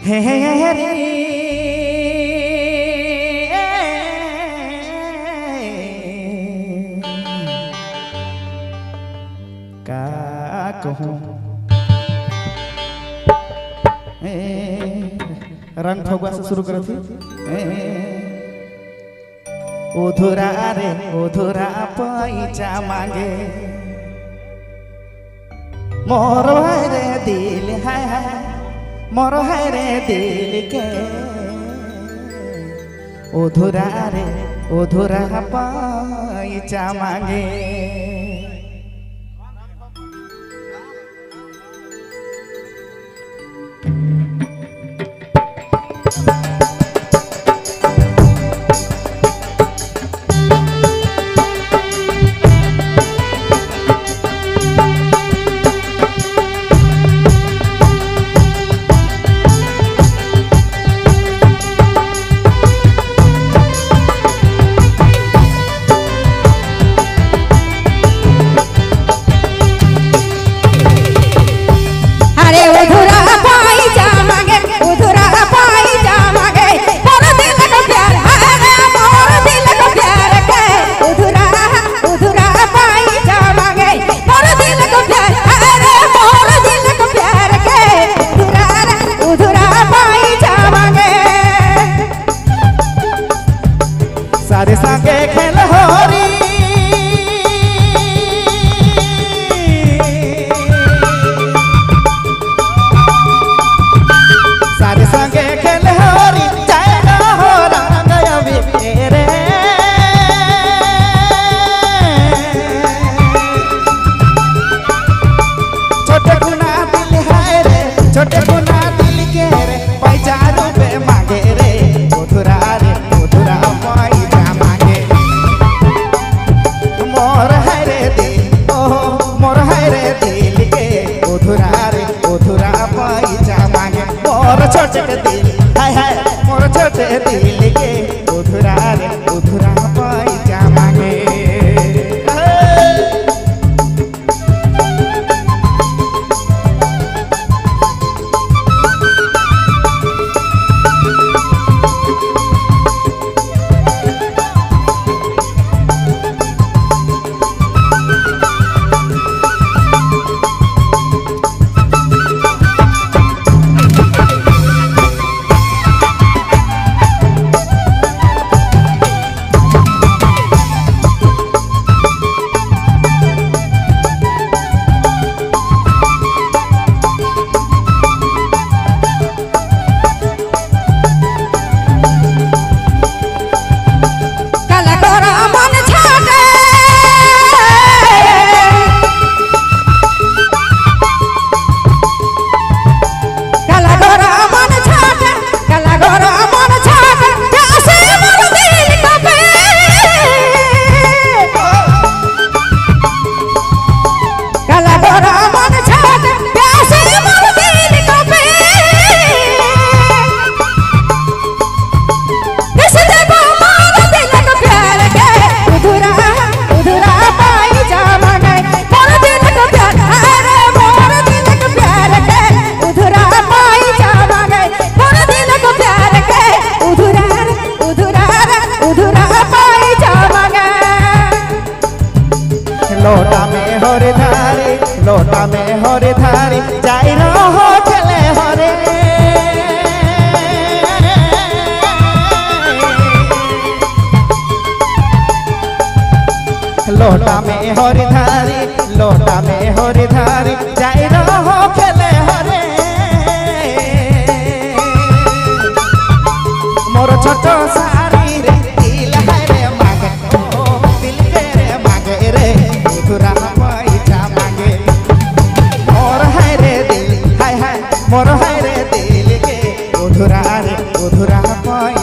हे रे का कहूँ रंग फगुआ से शुरू कर थी उधुरा रे उधुरा पैसा मांगे मोर है रे दिल है मोर है रे दिल के उधुरा रे उधुरा पैसा मांगे। सारे संगे खेल होरी सारे संगे खेल होरी जाएगा हो रंग अभी तेरे छोटे गुना दिल है रे छोटे गुना दिल के रे पैसा रुपए मांगे रे उधुरा रे उधुरा पैसा मांगे मोर है रे दिल ओ मोर है रे दिल के उधुरा रे उधुरा पैसा मांगे मोर छोटे दिल है मोर छोटे दिल के उधुरा रे उधुरा पैसा मांगे। लोटा में हरे धारी लोटा में हरे धारी जाई रहो चले हरे लोटा में हरे धारी लोटा में हरे धारी जाई रहो चले हरे मोर छोटो सारी रे दिल है रे मांगे दिल के रे मांगे रे उधुरा पैसा मांगे मोर है रे दिल हाय हाय मोर है रे दिल के उधुरा पैसा